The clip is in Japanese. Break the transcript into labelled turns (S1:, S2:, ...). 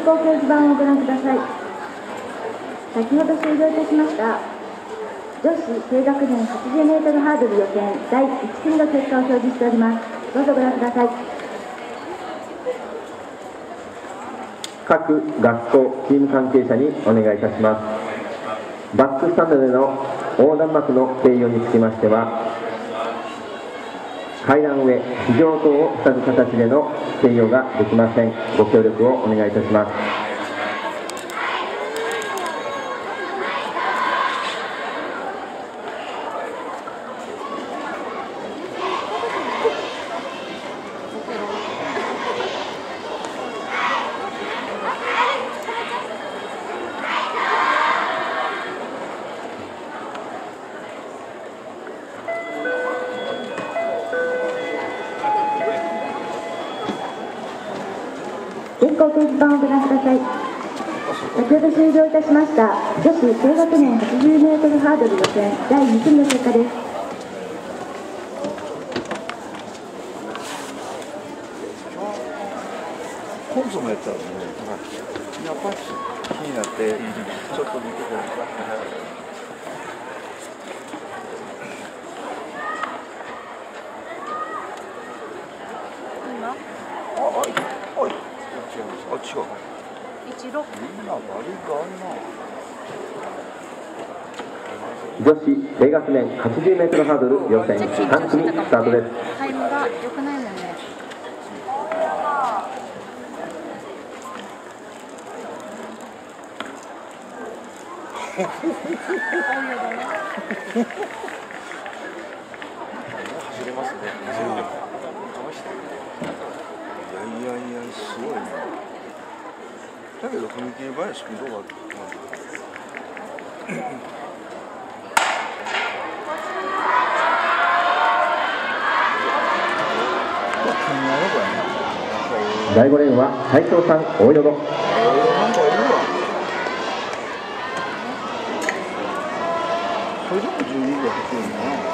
S1: 行掲示板をご覧ください。先ほど終了いたしました女子低学年 80m ハードル予選第1組の結果を表示しております。どうぞご覧ください。
S2: 各学校チーム関係者にお願いいたします。バックスタンドでの横断幕の掲揚につきましては、階段上、非常灯を塞ぐ形での掲揚ができません。ご協力をお願いいたします。
S1: 電光掲示板をご覧ください。先ほど終了いたしました女子低学年 80m ハードル予選第2組の結果です。
S3: コンソメやったらね、やっぱり気になってちょっと見てください。あ、違う。
S4: 16。
S3: みんなバリがあるな。
S2: 女子低学年 80m ハードル予選3組スタートです。
S4: タイムが良くないもんね。
S3: 走れますね。いや、すごいね。だけど踏切前にスピードがある。
S2: 第5レーンは斉藤さん、大淀。
S3: なんかいるわ。それでも12が走るな。